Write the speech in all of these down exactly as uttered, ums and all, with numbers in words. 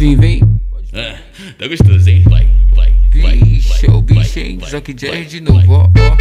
vir, vem. Ah, tá gostoso, hein? Vai, vai, vai. Vixe, é o bicho, hein? Zack Jerry de novo, ó, ó.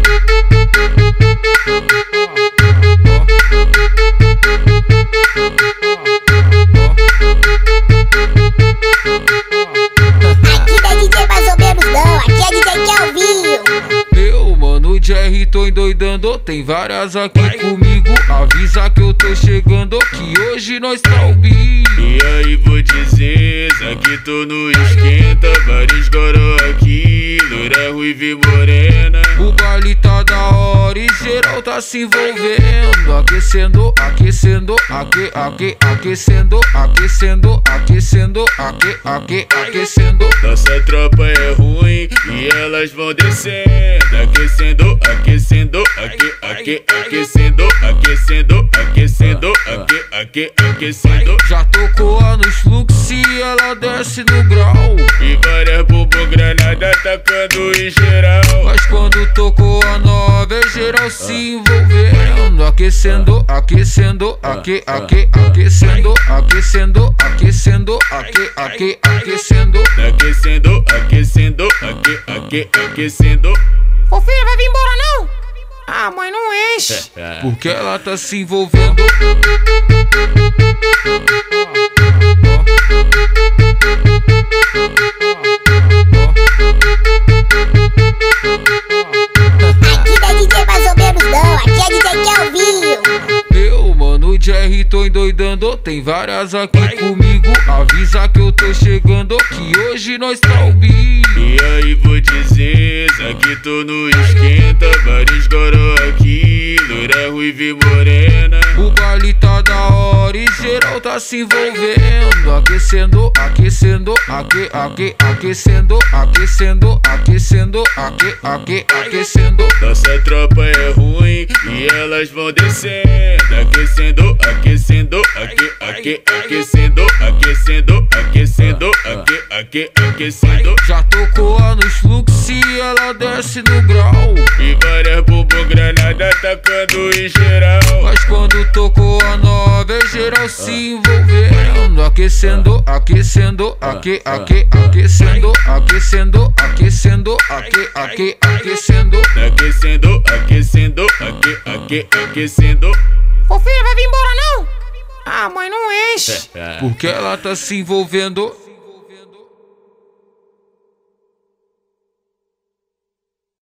Aqui não é D J mais ou menos não, aqui é D J Kelvinho. Eu, mano, Jerry, tô endoidando. Tem várias aqui vai comigo. Avisa que eu tô chegando, que hoje nós tá o bicho. E aí vou dizer, aqui tô no esquenta. Vários goró aqui, loira, ruiva e morena. O baile tá da hora e geral tá se envolvendo. Aquecendo, aquecendo, aque, aque, aquecendo, aquecendo, aquecendo, aque, aque, aquecendo. Nossa tropa é ruim e elas vão descendo. Aquecendo, aquecendo, aque, aque, aquecendo, aquecendo, aquecendo, aque, aque, aquecendo. Já tocou a nos fluxos e ela desce no grau. E várias bumbum granada atacando em geral. Mas quando tocou a nova é geral se envolvendo. Aquecendo, aquecendo, aque, aque, aquecendo, aquecendo, aquecendo, aque, aque, aquecendo. Aquecendo, aquecendo, aque, aque, aquecendo. Ô filho, vai vir embora não? Ah, mãe, não enche. Porque ela tá se envolvendo. Aqui não é D J mais ou menos não, aqui é D J Kelvinho. Eu, mano, Jerry, tô endoidando. Tem várias aqui comigo. Avisa que eu tô chegando, que hoje nós tá o bicho. E aí vou dizer, aqui tô no esquenta. Vários goró aqui, loira, ruiva e morena. O baile tá da hora e geral tá se envolvendo. Aquecendo, aquecendo, aque, aque, aquecendo, aquecendo, aquecendo, aque, aque, aquecendo. Nossa tropa é ruim e elas vão descendo. Aquecendo, aquecendo, aque, aque, aquecendo, aquecendo, aquecendo, aque, aque, aquecendo. Já tocou a nos fluxos e ela desce no grau. E várias bumbum granada atacando em geral. Mas quando tocou a nova é geral se envolvendo. Aquecendo, aquecendo, aque, aque, aquecendo, aquecendo, aquecendo, aque, aque, aquecendo. Aquecendo, aquecendo, aque, aque, aquecendo. Ô filho, vai vir embora não? Ah, mãe, não enche. Porque ela tá se envolvendo.